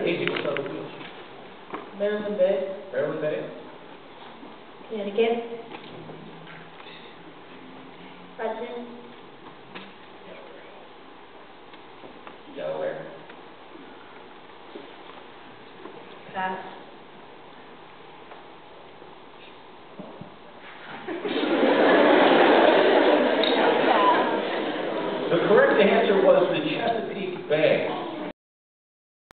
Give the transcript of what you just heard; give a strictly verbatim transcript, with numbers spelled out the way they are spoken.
Casey, what's up with you? Maryland Bay. Maryland Bay? Connecticut. Hudson. Delaware. Pass.